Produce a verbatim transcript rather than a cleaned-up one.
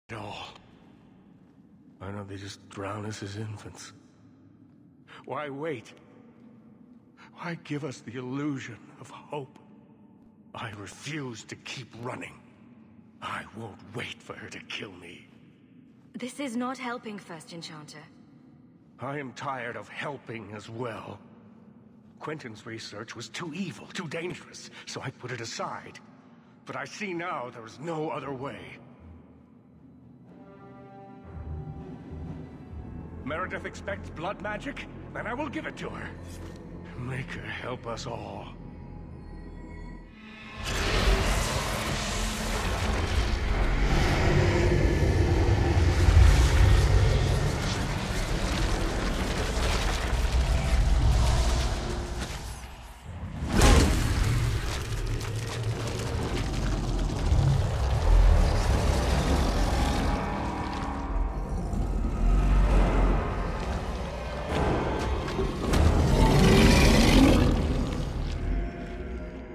all. Why don't they just drown us as infants? Why wait? Why give us the illusion of hope? I refuse to keep running. I won't wait for her to kill me. This is not helping, First Enchanter. I am tired of helping as well. Quentin's research was too evil, too dangerous, so I put it aside. But I see now there is no other way. Meredith expects blood magic, and I will give it to her. Make her help us all.